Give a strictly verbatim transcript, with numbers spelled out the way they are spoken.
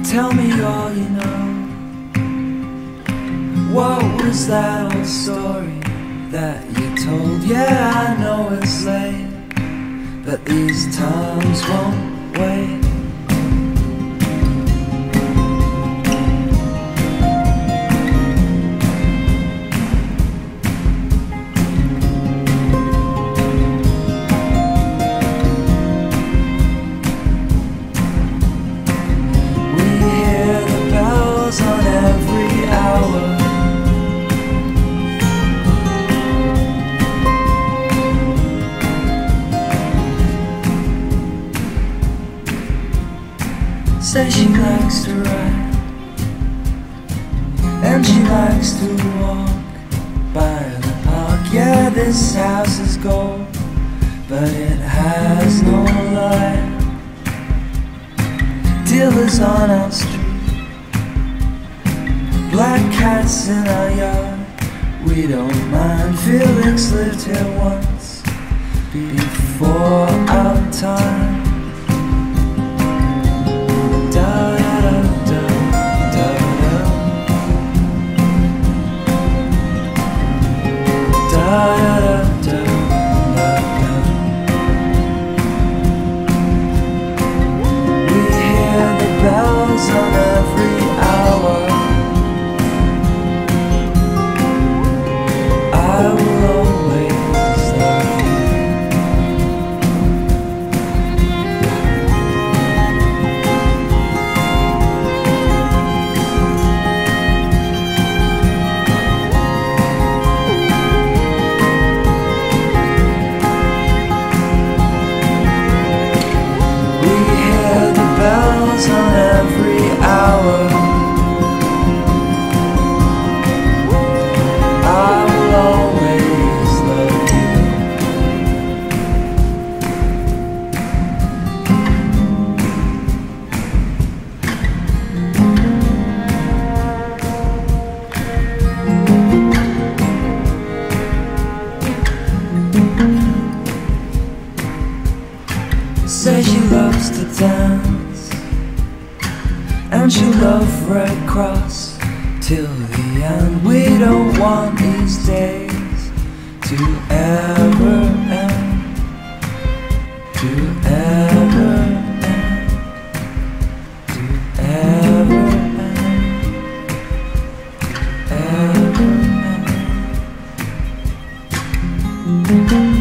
Tell me all you know. What was that old story that you told? Yeah, I know it's late, but these times won't wait. On every hour, say she likes to ride and she likes to walk by the park. Yeah, this house is gold, but it has no light. Dealers on our street, black cats in our yard, we don't mind. Felix lived here once, before our time. Da da da da da da da da da. We hear the bells on every hour. I will always love you. We hear the bells on every hour. I will always love you. Say she loves to dance and she'll love Red Cross till the end. We don't want these days to ever end, to ever end, to ever end, ever end.